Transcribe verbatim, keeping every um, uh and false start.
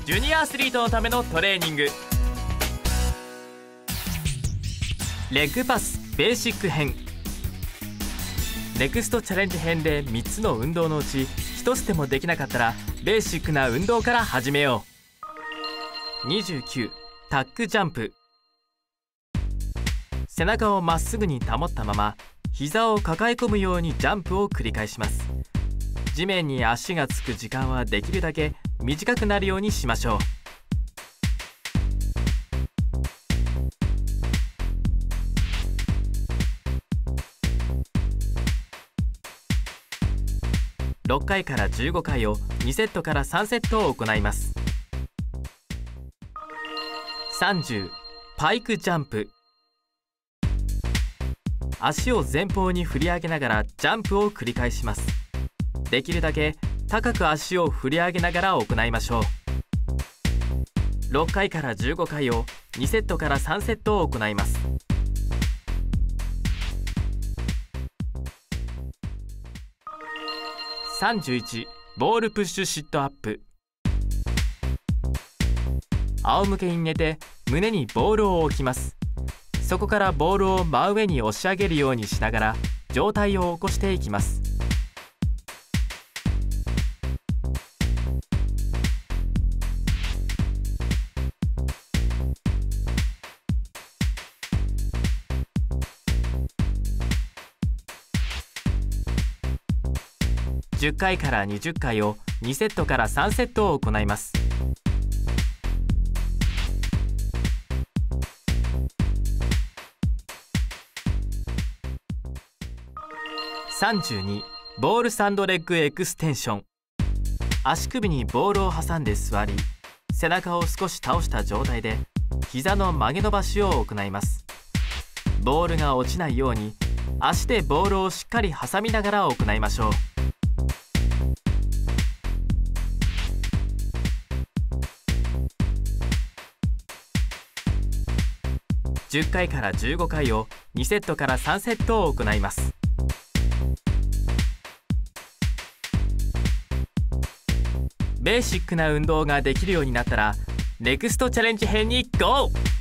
ジュニアアスリートのためのトレーニング。レッグパスベーシック編。ネクストチャレンジ編でみっつの運動のうちひとつでもできなかったらベーシックな運動から始めよう。にじゅうきゅうタックジャンプ。背中をまっすぐに保ったまま膝を抱え込むようにジャンプを繰り返します。地面に足がつく時間はできるだけ短くなるようにしましょう。ろっかいからじゅうごかいをにセットからさんセットを行います。さんじゅうパイクジャンプ。足を前方に振り上げながらジャンプを繰り返します。できるだけ高く足を振り上げながら行いましょう。ろっかいからじゅうごかいをにセットからさんセットを行います。さんじゅういちボールプッシュシットアップ。仰向けに寝て胸にボールを置きます。そこからボールを真上に押し上げるようにしながら上体を起こしていきます。じゅっかいからにじゅっかいをにセットからさんセットを行います。さんじゅうにボールサンドレッグエクステンション。足首にボールを挟んで座り、背中を少し倒した状態で膝の曲げ伸ばしを行います。ボールが落ちないように足でボールをしっかり挟みながら行いましょう。じゅっかいからじゅうごかいをにセットからさんセットを行います。ベーシックな運動ができるようになったらネクストチャレンジ編にゴー。